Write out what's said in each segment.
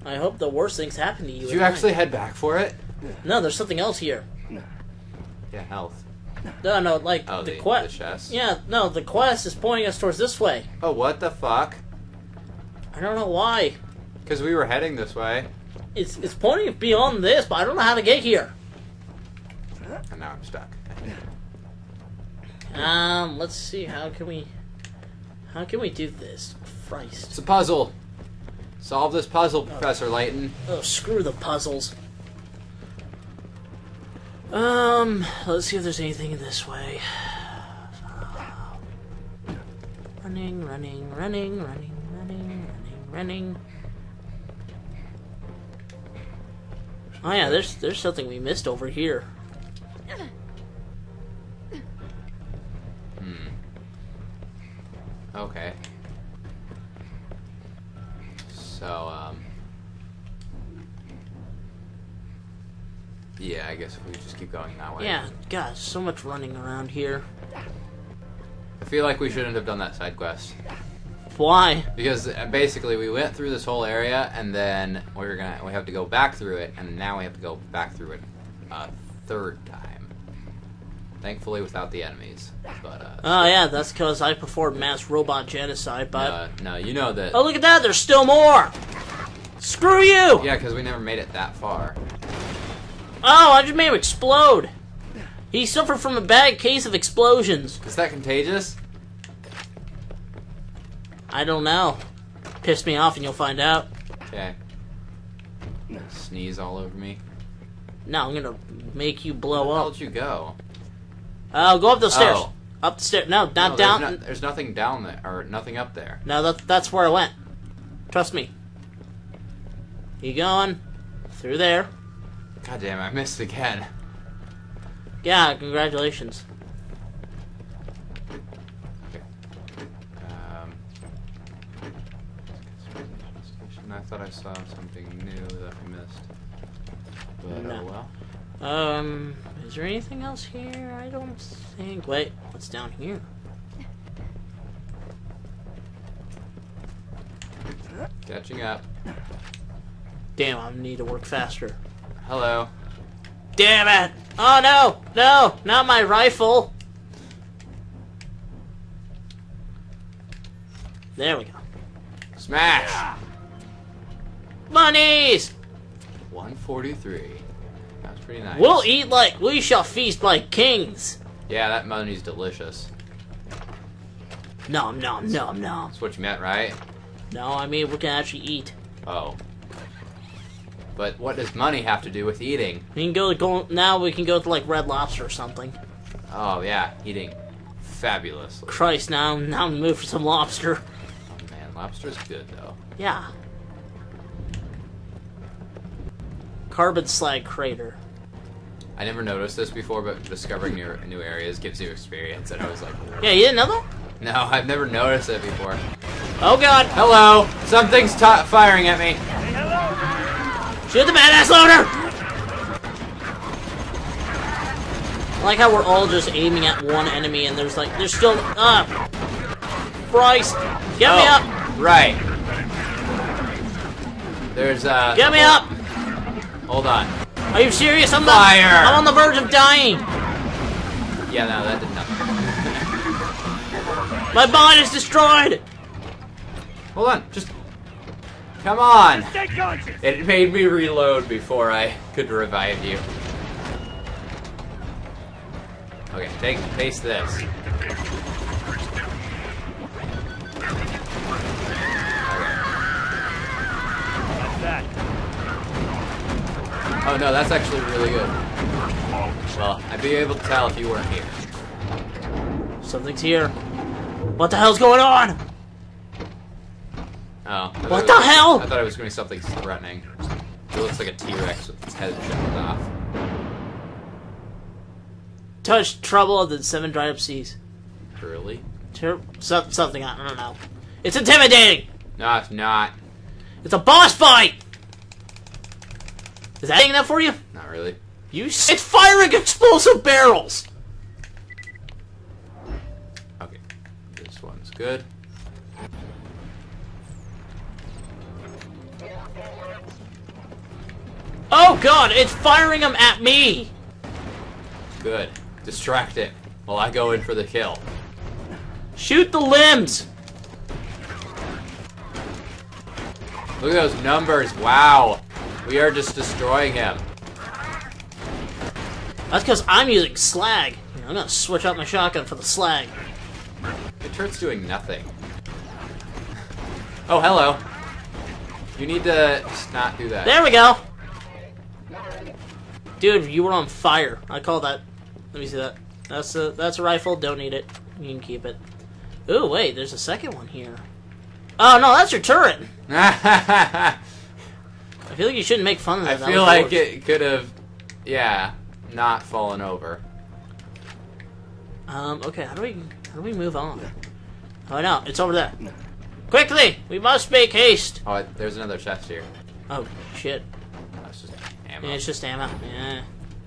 I hope the worst things happen to you. Did you actually head back for it? No, there's something else here. Yeah, health. No, like Oh, the the quest. chest? Yeah, no, the quest is pointing us towards this way. Oh, what the fuck? I don't know why. Because we were heading this way. It's pointing beyond this, but I don't know how to get here. And now I'm stuck. Let's see. How can we do this? Christ. It's a puzzle. Solve this puzzle, Professor Layton. Oh, screw the puzzles. Let's see if there's anything in this way. Running, running, running, running, running, running, running. Oh yeah, there's something we missed over here. Okay. So, yeah, I guess if we just keep going that way. Yeah, God, so much running around here. I feel like we shouldn't have done that side quest. Why? Because basically we went through this whole area and then we have to go back through it, and now we have to go back through it a third time. Thankfully without the enemies. But oh yeah, that's because I performed mass robot genocide, but... No, you know that... Oh, look at that, there's still more! Screw you! Yeah, because we never made it that far. Oh, I just made him explode! He suffered from a bad case of explosions. Is that contagious? I don't know. Piss me off and you'll find out. Okay. Sneeze all over me. No, I'm gonna make you blow Where up. did you go? Oh, go up the stairs. Oh. Up the stairs. No, not No, down. there's nothing down there, or nothing up there. No, that's where I went. Trust me. You going through there? God damn, I missed again. Yeah, congratulations. Okay. I thought I saw something new that I missed. But No. oh well. Is there anything else here? I don't think. Wait, what's down here? Catching up. Damn, I need to work faster. Hello. Damn it! Oh no! No! Not my rifle! There we go. Smash! Monies! 143. That's pretty nice. We'll eat like we shall feast like kings. Yeah, that money's delicious. Nom nom nom nom. That's what you meant, right? No, I mean we can actually eat. Oh. But what does money have to do with eating? We can go now. We can go to like Red Lobster or something. Oh yeah, eating fabulously. Christ, now I'm in the mood for some lobster. Oh man, lobster's good though. Yeah. Carbon slag crater. I never noticed this before, but discovering new areas gives you experience, and I was like, Yeah, you didn't know that? no, I've never noticed it before. Oh god! Hello! Something's firing at me! Shoot the badass loader! I like how we're all just aiming at one enemy and there's still Christ! Get me up! Right. There's Get me up! Hold on. Are you serious? I'm Fire! I'm on the verge of dying! Yeah, no, that did nothing. My body is destroyed! Hold on, just... Come on! It made me reload before I could revive you. Okay, taste this. Okay. Oh no, that's actually really good. Well, I'd be able to tell if you weren't here. Something's here. What the hell's going on? Oh. What the hell? I thought it was going to be something threatening. It looks like a T-Rex with its head shaved off. Touch trouble of the 7 dried up seas. Really? Something, I don't know. It's intimidating! No, it's not. It's a boss fight! Is that saying that for you? Not really. It's firing explosive barrels! Okay. This one's good. god, it's firing them at me! Good. Distract it while I go in for the kill. Shoot the limbs! Look at those numbers. Wow. We are just destroying him. That's because I'm using slag. I'm gonna switch out my shotgun for the slag. The turret's doing nothing. Oh, hello. You need to just not do that. There we go! Dude, you were on fire. I call that. Let me see that. That's a rifle. Don't need it. You can keep it. Ooh, wait. There's a second one here. Oh, no, that's your turret! I feel like you shouldn't make fun of that. I feel like it could have, yeah, not fallen over. Okay, how do we move on? Oh, no, it's over there. Quickly! We must make haste! Oh, there's another chest here. Oh, shit. That's just ammo. Yeah, it's just ammo. Yeah.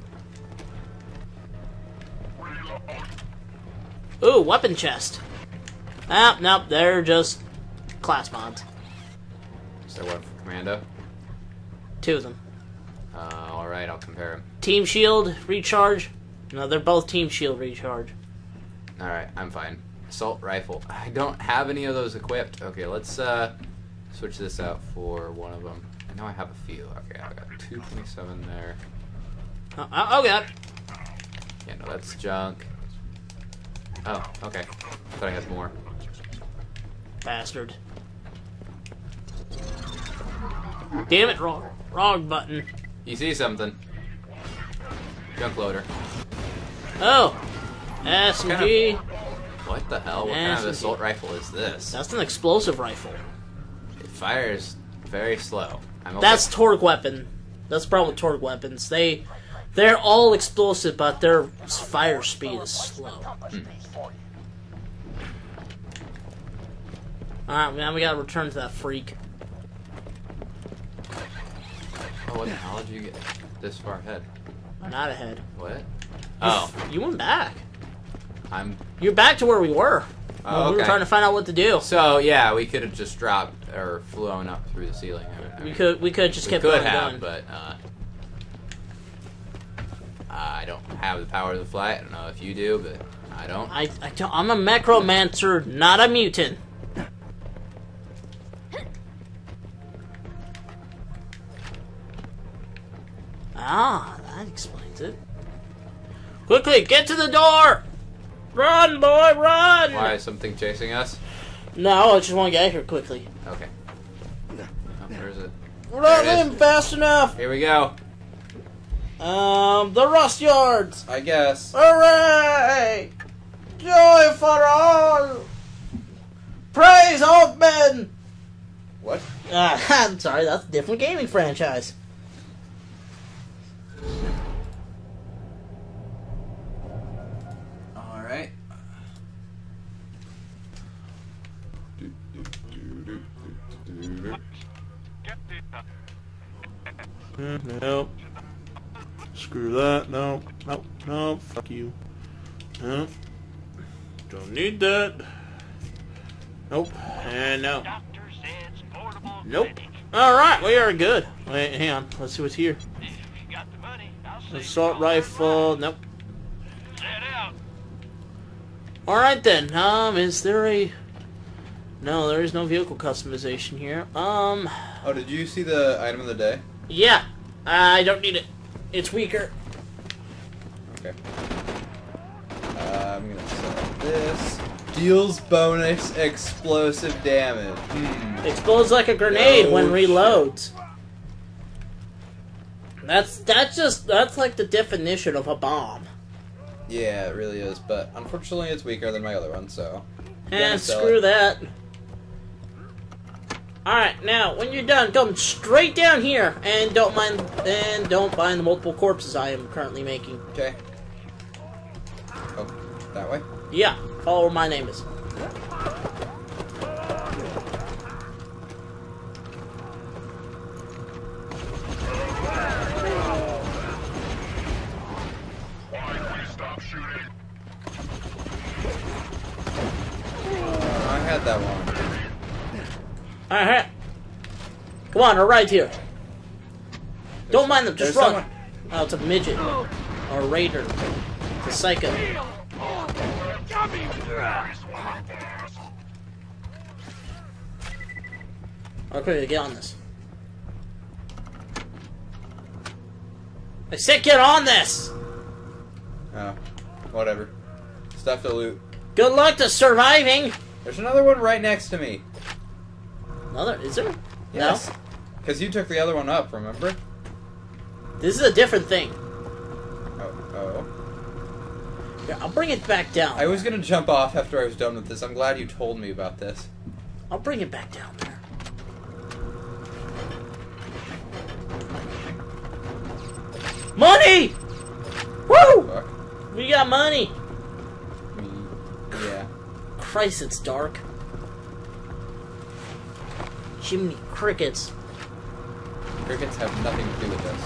Ooh, weapon chest. Ah, nope, they're just class mods. Is there one for Commando? 2 of them. Alright, I'll compare them. Team shield, recharge. No, they're both team shield, recharge. Alright, I'm fine. Assault rifle. I don't have any of those equipped. Okay, let's switch this out for one of them. I know I have a few. Okay, I got 227 there. Oh god. Yeah, no, that's junk. Oh, okay. I thought I had more. Bastard. Damn it, wrong button. You see something. Junk loader. Oh! SMG. What the hell? What kind of assault rifle is this? That's an explosive rifle. It fires very slow. I'm okay. That's torque weapon. That's the problem with torque weapons. They're all explosive, but their fire speed is slow. Alright, now we gotta return to that freak. Oh, what the hell did you get this far ahead? I'm not ahead. What? Oh. You went back. You're back to where we were. Oh, We were trying to find out what to do. So, yeah, we could have just dropped or flown up through the ceiling. We could just kept going. But I don't have the power to fly. I don't know if you do, but I don't. I'm a necromancer, not a mutant. Ah, that explains it. Quickly, get to the door! Run, boy, run! Why, is something chasing us? No, I just want to get here quickly. Okay. Oh, where's it? We're not moving fast enough! Here we go. The rust yards! I guess. Hooray! Joy for all! Praise all men! What? I'm sorry, that's a different gaming franchise. Alright. Nope. Screw that. Nope. Nope. Nope. Fuck you. Nope. Don't need that. Nope. And no. Nope. Alright, we are good. Wait, hang on. Let's see what's here. Assault rifle. Nope. Alright then. Is there a... No, there is no vehicle customization here. Oh, did you see the item of the day? Yeah. I don't need it. It's weaker. Okay. I'm gonna sell this. Deals bonus explosive damage. Explodes like a grenade No when shit. reloads. That's like the definition of a bomb. Yeah, it really is, but unfortunately it's weaker than my other one, so... And screw that. Alright, now, when you're done, come straight down here, and don't mind the multiple corpses I am currently making. Okay. Oh, that way? Yeah, follow where my name is. I had that one. Alright. Come on, we're right here. Don't mind them, just there's run. Oh, it's a midget. Or a raider. It's a psycho. Okay, get on this. I said get on this! Oh, whatever. Stuff to loot. Good luck to surviving! There's another one right next to me. Another? Is there? Yes. No? Because you took the other one up, remember? This is a different thing. Oh. Here, I'll bring it back down. I was going to jump off after I was done with this. I'm glad you told me about this. I'll bring it back down there. Money! Woo! Fuck. We got money! Yeah. Christ, it's dark. Chimney crickets. Crickets have nothing to do with this.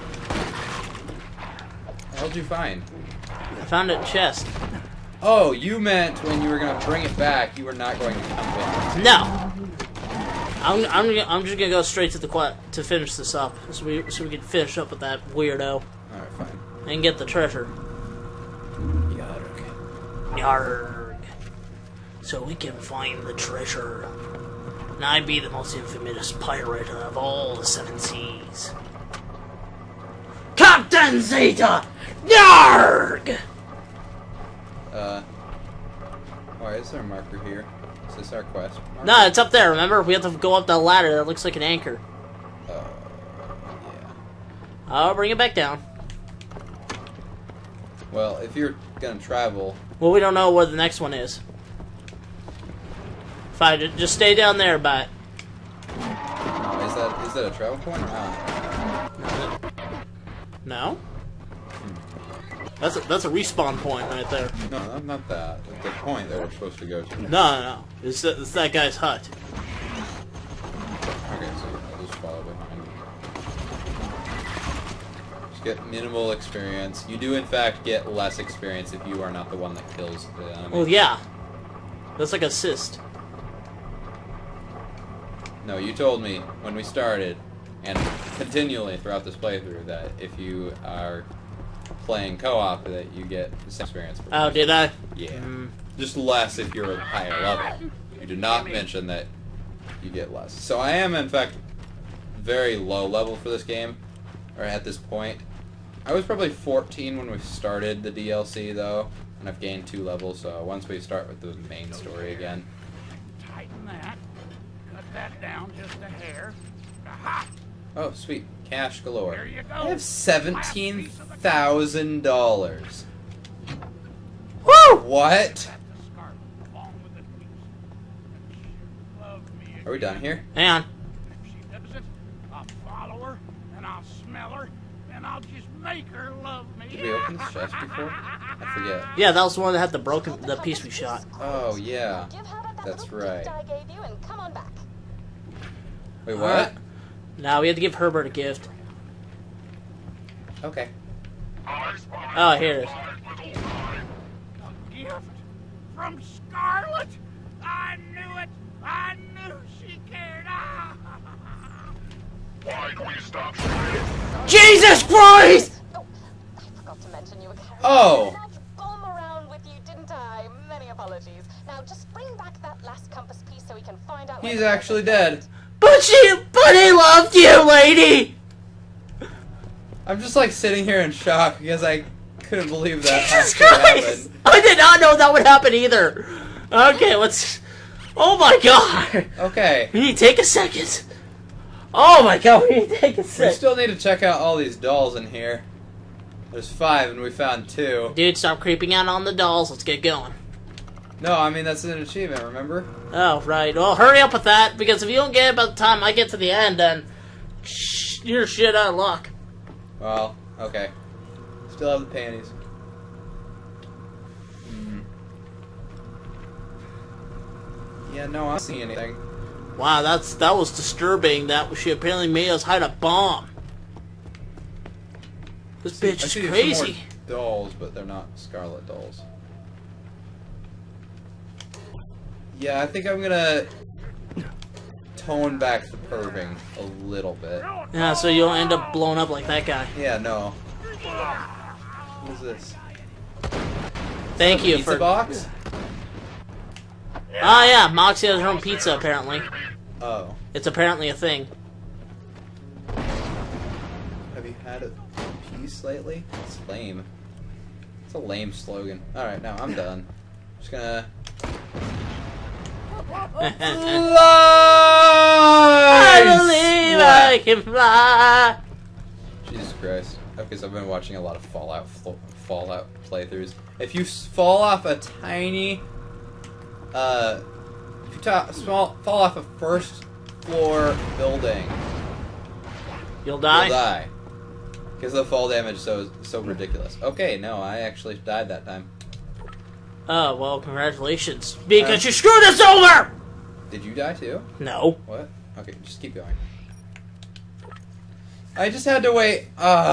What did you find? I found a chest. Oh, you meant when you were going to bring it back, you were not going to come back. No! I'm just gonna go straight to the to finish this up, so we can finish up with that weirdo Alright, fine. and get the treasure. Yarg. Yarg. So we can find the treasure. And I be the most infamous pirate of all the 7 seas. Captain Zeta! Yarg! Why is there a marker here? Is this our quest? Marker? No, it's up there, remember? We have to go up that ladder that looks like an anchor. Yeah. I'll bring it back down. Well, if you're gonna travel... Well, we don't know where the next one is. Fine, just stay down there, but... Is that a travel point or not? No? That's a respawn point right there. No, not that. The point that we're supposed to go to. No. It's that guy's hut. Okay, so I'll just follow behind. Just get minimal experience. You do, in fact, get less experience if you are not the one that kills the enemy. Well, yeah. That's like assist. No, you told me when we started, and continually throughout this playthrough, that if you are playing co-op, that you get the same experience. Oh, did I? Yeah. Just less if you're a higher level. You did not mention that you get less. So I am, in fact, very low level for this game, or at this point. I was probably 14 when we started the DLC, though, and I've gained 2 levels, so once we start with the main story again. Tighten that. Cut that down just a hair. Aha! Oh, sweet. Cash galore. There you go. I have $17,000. Woo! What? Are we done here? Hang on. If she doesn't, I'll follow her, and I'll smell her, and I'll just make her love me. Did we open this chest before? I forget. Yeah, that was the one that had the piece we shot. Oh, yeah. Give her that That's little right. gift I gave you and come on back. Wait, what? Alright. Now we have to give Herbert a gift. Okay. Oh, here it is. A gift from Scarlet? I knew it. I knew she cared. Ah. Why do we stop shooting? Jesus Christ! Oh, I forgot to mention you were carrying Oh. that bomb around with you, didn't I? Many apologies. Now just bring back that last compass piece so we can find out. He's actually dead. But he loved you, lady! I'm just like sitting here in shock because I couldn't believe that Jesus actually Christ! happened. I did not know that would happen either. Okay, let's... Oh my god! Okay. We need to take a second. Oh my god, we need to take a We second. still need to check out all these dolls in here. There's 5 and we found 2. Dude, stop creeping out on the dolls. Let's get going. No, I mean that's an achievement, remember? Oh, right. Well, hurry up with that, because if you don't get it by the time I get to the end, then you're shit out of luck. Well, okay. Still have the panties. Yeah, no, I don't see anything. Wow, that was disturbing. That she apparently made us hide a bomb. This bitch I is see some crazy. more dolls, but they're not Scarlet dolls. Yeah, I think I'm gonna tone back the perving a little bit. Yeah, so you'll end up blown up like that guy. Yeah, no. What is this? Thank you Pizza for. box? Ah, yeah, Moxie has her own pizza apparently. Oh. It's apparently a thing. Have you had a piece lately? It's lame. It's a lame slogan. Alright, now I'm done. Just gonna... I believe I can fly. Jesus Christ. Okay, so I've been watching a lot of Fallout playthroughs. If you fall off a tiny... if you fall off a first floor building... You'll die? You'll die. Because the fall damage is so ridiculous. Okay, no, I actually died that time. Oh, well, congratulations. Because you screwed us over! Did you die too? No. What? Okay, just keep going. I just had to wait.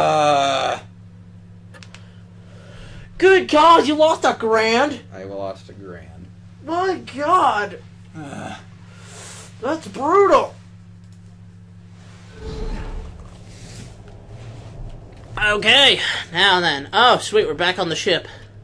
Good God, you lost $1,000? I lost $1,000. My God. That's brutal. Okay, now then. Oh, sweet, we're back on the ship.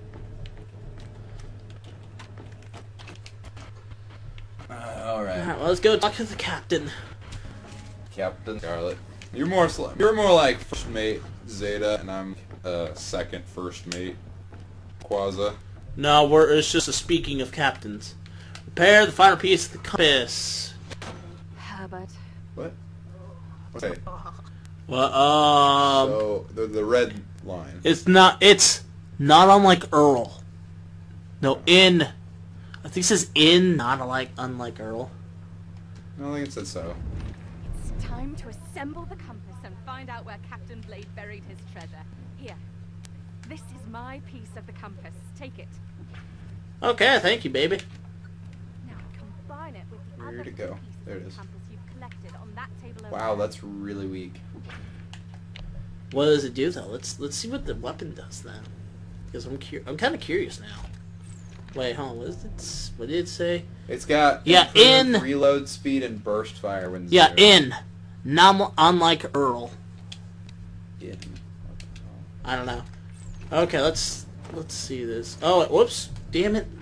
Alright. Alright, well, let's go talk to the captain. Captain Scarlet. You're more like first mate Zeta, and I'm second first mate Quaza. No, it's just a speaking of captains. Repair the final piece of the compass. Herbert. What? Okay. Well, So the red line. it's not unlike Earl. No, I think it says not unlike Earl. I don't think it said so. It's time to assemble the compass and find out where Captain Blade buried his treasure. Here. This is my piece of the compass. Take it. Okay, thank you, baby. Now combine it with the Where other to go? pieces There it of is. the compass you've collected on that table over Wow, there. that's really weak. What does it do, though? Let's see what the weapon does, then. Because I'm kind of curious now. Wait, hold on. What did it say? It's got in reload speed and burst fire when Yeah, not unlike Earl. In. I don't know. Okay, let's see this. Oh, whoops! Damn it!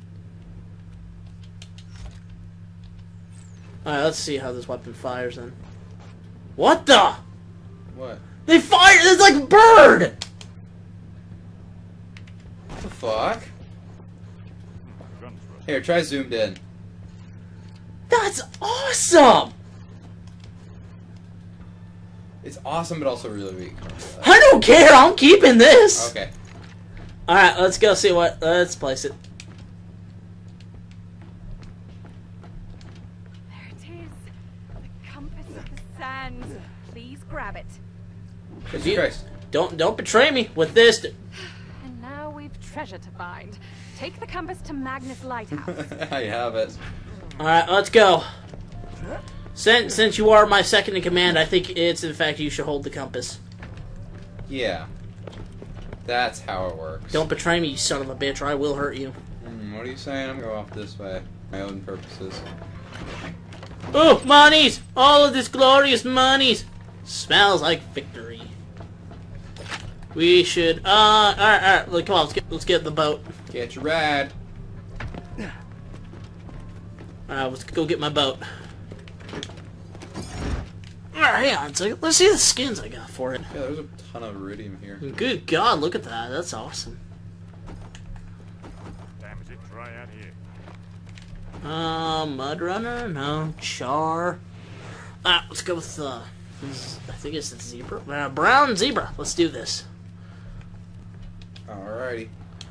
All right, let's see how this weapon fires then. What the? What? They fire! It's like a bird. What the fuck? Here, try zoomed in. That's awesome! It's awesome, but also really weak. I don't care. I'm keeping this. Okay. All right, let's go see what. Let's place it. There it is. The compass of the sands. Please grab it. Jesus Christ. Don't betray me with this. And now we've treasure to find. Take the compass to Magnus Lighthouse. I have it. All right, let's go. Since you are my second in command, I think it's in fact you should hold the compass. Yeah. That's how it works. Don't betray me, you son of a bitch, or I will hurt you. What are you saying? I'm gonna go off this way. My own purposes. Oh, monies! All of this glorious monies! Smells like victory. We should, alright, come on, let's get the boat. Get your rad. Alright, let's go get my boat. Alright, hang on a second. Let's see the skins I got for it. Yeah, there's a ton of iridium here. Good God, look at that. That's awesome. Damn, is it dry out here? Mudrunner? No. Char. Let's go with, I think it's a zebra. Brown zebra. Let's do this. Alrighty.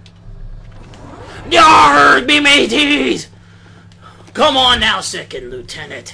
Yarg, me mateys! Come on now, second lieutenant.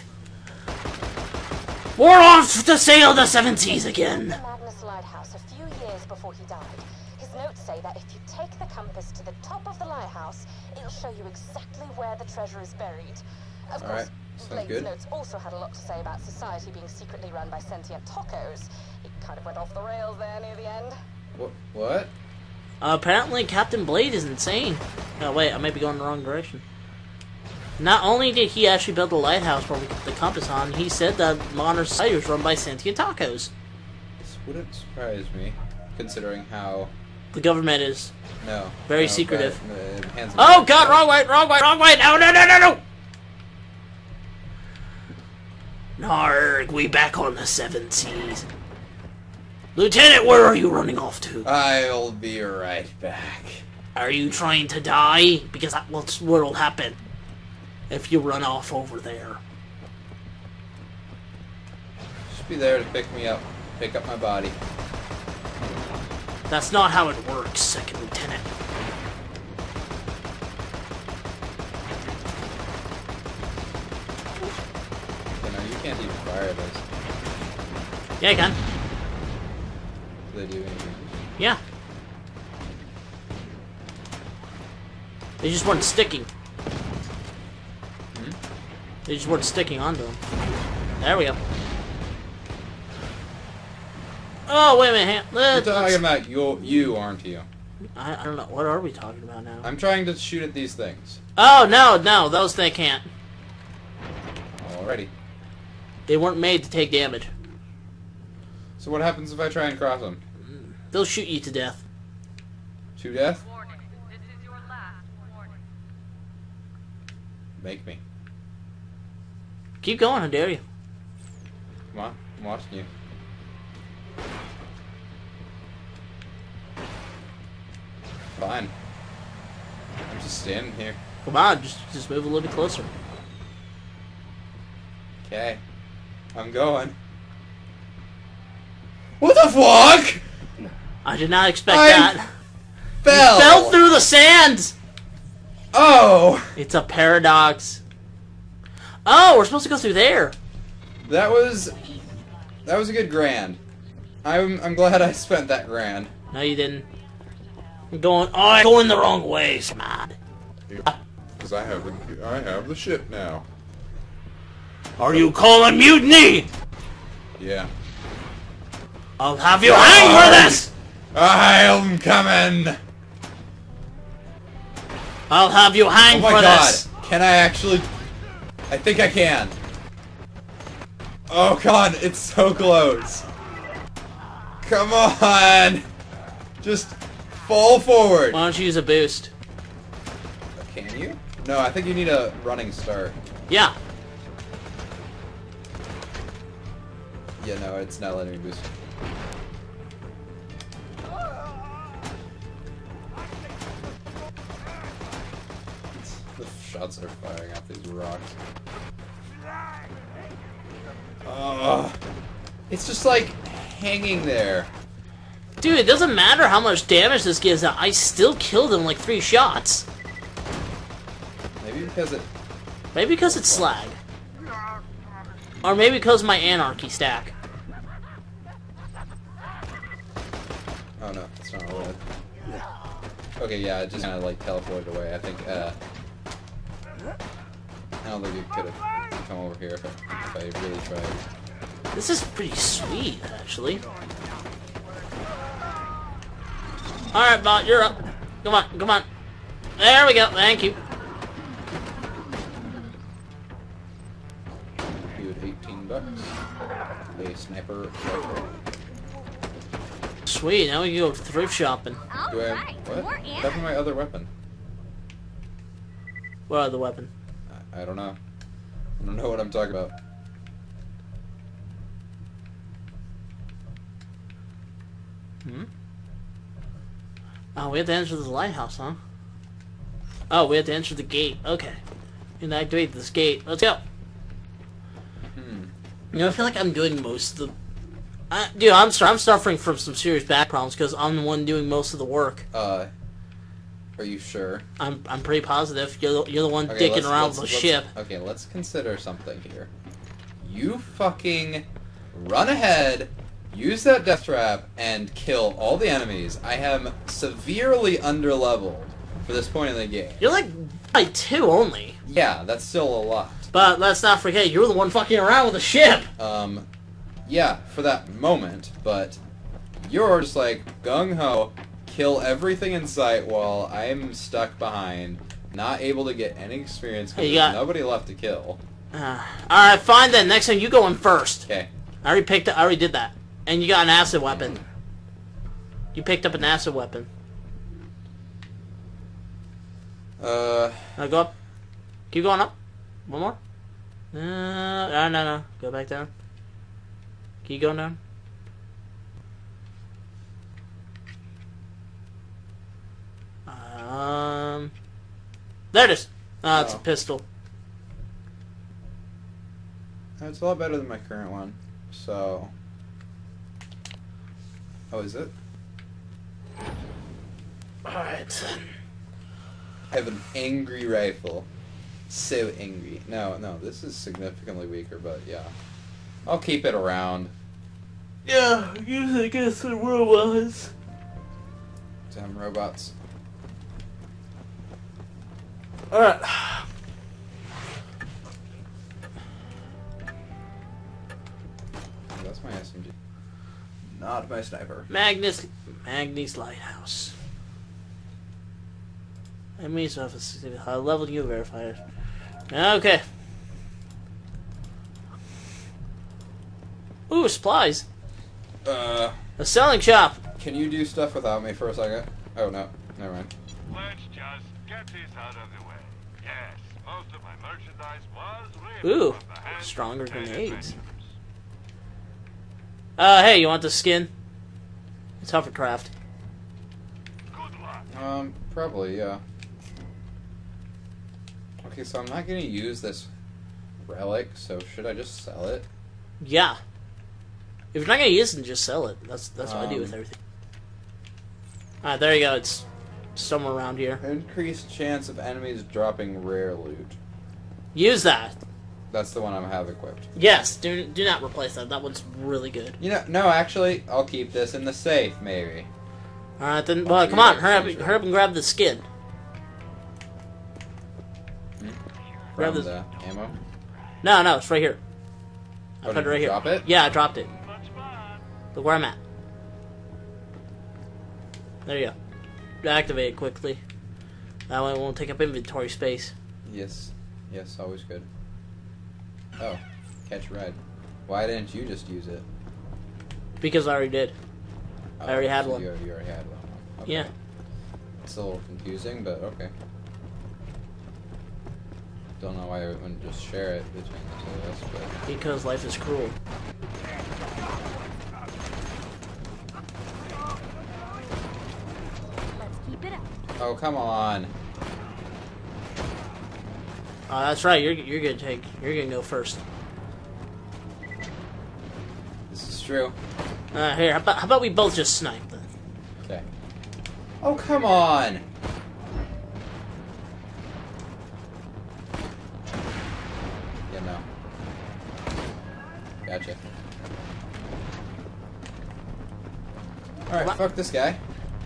We're off to sail the seven seas again. The Magnus Lighthouse a few years before he died. His notes say that if you take the compass to the top of the lighthouse, it'll show you exactly where the treasure is buried. Of course, Blade's good. notes also had a lot to say about society being secretly run by sentient tacos. It kind of went off the rails there near the end. What? Apparently Captain Blade is insane. Oh, wait, I might be going the wrong direction. Not only did he actually build the lighthouse where we put the compass on, he said that modern society was run by sentient tacos. This wouldn't surprise me, considering how... The government is No. very secretive. Oh God, wrong way, wrong way, wrong way! No, no, no, no, no! Narg, we back on the seven seas. Lieutenant, where are you running off to? I'll be right back. Are you trying to die? Because that's what'll happen if you run off over there. Just be there to pick me up, pick up my body. That's not how it works, Second Lieutenant. You know, you can't even fire this. Yeah, I can. Do they do anything? Yeah. They just weren't sticking. They just weren't sticking onto them. There we go. Oh, wait a minute. You're talking about you, aren't you? I don't know. What are we talking about now? I'm trying to shoot at these things. Oh, no, no. Those they can't. Alrighty. They weren't made to take damage. So what happens if I try and cross them? They'll shoot you to death. To death? Warning. This is your last warning. Make me. Keep going, how dare you. Come on, I'm watching you. Fine. I'm just standing here. Come on, just move a little bit closer. Okay. I'm going. What the fuck? I did not expect I that. Fell. You fell through the sand! Oh! It's a paradox. Oh, we're supposed to go through there. That was a good grand. I'm glad I spent that grand. No, you didn't. I'm going the wrong way, smart. Because I have the ship now. Are you calling mutiny? Yeah. I'll have you hang for this! I'm coming! I'll have you hang Oh my for god. this! Can I actually... I think I can. Oh god, it's so close. Come on! Just fall forward. Why don't you use a boost? Can you? No, I think you need a running start. Yeah. Yeah, no, it's not letting me boost. The shots are firing off these rocks. It's just like hanging there. Dude, it doesn't matter how much damage this gives out. I still killed him like 3 shots. Maybe because it... Maybe because it's slag. Or maybe because of my anarchy stack. Oh no, it's not red. Okay, yeah, it just kind of like teleported away. I think, I don't think it could have come over here if I really tried. This is pretty sweet, actually. Alright, bot, you're up. Come on, come on. There we go, thank you. You had $18. A sniper rifle. Sweet, now we can go thrift shopping. Do I have... What? What happened to my other weapon? What other weapon? I don't know. I don't know what I'm talking about. Oh, we have to enter the lighthouse, huh? Oh, we have to enter the gate. Okay. We can activate this gate. Let's go. You know, I feel like I'm doing most of the... dude, I'm suffering from some serious back problems because I'm the one doing most of the work. Are you sure? I'm pretty positive. You're the one dicking around with the ship. Okay, let's consider something here. You fucking run ahead, use that death trap, and kill all the enemies. I am severely underleveled for this point in the game. You're like 2 only. Yeah, that's still a lot. But let's not forget, you're the one fucking around with the ship. Yeah, for that moment, but you're just like gung-ho, kill everything in sight while I'm stuck behind, Not able to get any experience because Hey, there's you got- nobody left to kill. Alright, fine then. Next time you go in first. Okay. I already did that. And you got an acid weapon. You picked up an acid weapon. Now go up. Keep going up. One more. No. Go back down. Keep going down. There it is. It's a Oh. pistol. It's a lot better than my current one. So. Oh, is it? Alright. I have an angry rifle. So angry. No, this is significantly weaker, but yeah. I'll keep it around. Yeah, I guess the robots. Damn robots. Alright. That's my SMG. Not my sniper. Magnis Lighthouse. Enemies of a high level you verified. Okay. Ooh, supplies. A selling shop. Can you do stuff without me for a second? Oh no, never mind. Let's just get this out of the way. Yes, most of my merchandise was ripped Ooh, from the hands stronger of paid grenades. adventurers. Hey, you want the skin? It's hovercraft. Good luck. Probably, yeah. Okay, so I'm not gonna use this relic, so should I just sell it? Yeah. If you're not gonna use it, just sell it. That's what I do with everything. Alright, there you go. It's somewhere around here. Increased chance of enemies dropping rare loot. Use that. That's the one I have equipped. Yes, do not replace that. That one's really good. You know, no, actually, I'll keep this in the safe, maybe. Alright, then, well, come on. Hurry up and grab the skin. Grab From this. the ammo. No, it's right here. I Oh, put it did right you here. drop it? Yeah, I dropped it. Much fun. Look where I'm at. There you go. Activate it quickly. That way it won't take up inventory space. Yes, always good. Oh, catch a ride. Why didn't you just use it? Because I already did. I already had so one. You already had one. Okay. Yeah. It's a little confusing, but okay. Don't know why I wouldn't just share it between the two of us, but... Because life is cruel. Let's keep it up. Oh, come on. Oh, that's right. You're gonna go first. This is true. Here, how about we both just snipe then? Okay. Oh, come on! Yeah, no. Gotcha. Alright, What? fuck this guy.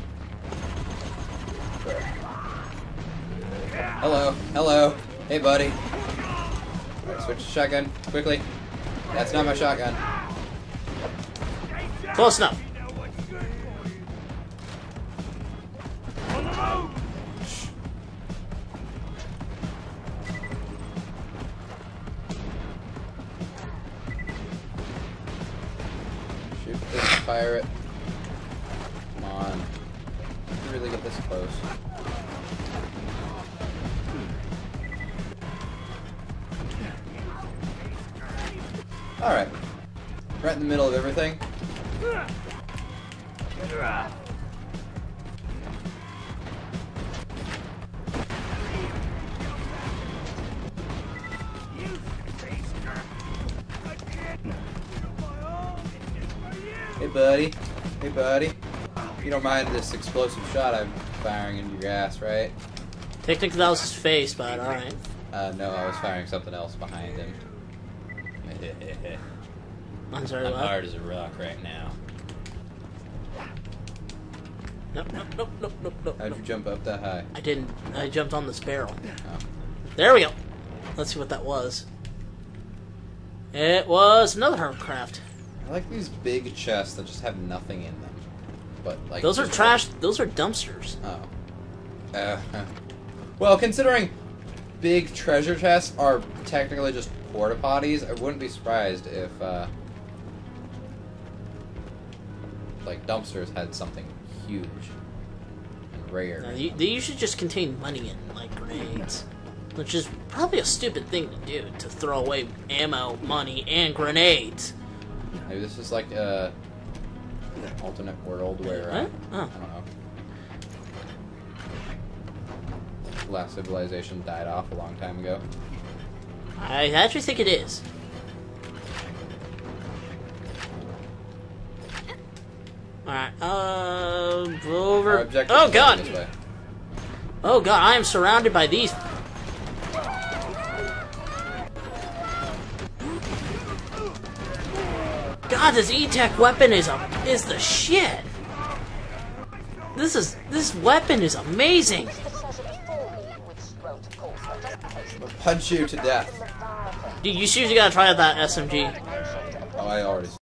Hello. Hey, buddy. Alright, switch to shotgun, quickly. That's not my shotgun. Close enough. Shoot this, fire it. Come on. You really get this close. Alright. Right in the middle of everything. Hey buddy. You don't mind this explosive shot I'm firing into your ass, right? Technically that was his face, but alright. No, I was firing something else behind him. I'm sorry, I'm what? hard as a rock right now. Nope. How'd you jump up that high? I didn't. I jumped on this barrel. Oh. There we go. Let's see what that was. It was another hovercraft. I like these big chests that just have nothing in them. But like Those are just- trash. Those are dumpsters. Oh. Well, considering big treasure chests are technically just porta potties, I wouldn't be surprised if like dumpsters had something huge and rare. No, they usually just contain money in, like grenades. Which is probably a stupid thing to do, to throw away ammo, money, and grenades. Maybe this is like a alternate world where Huh? I don't know. Last civilization died off a long time ago. I actually think it is. Alright, over. Our objective Oh is god! this way. Oh god, I am surrounded by these. God, this E-Tech weapon is the shit. This weapon is amazing. We'll punch you to death. Dude, you seriously gotta try out that SMG. Oh, I already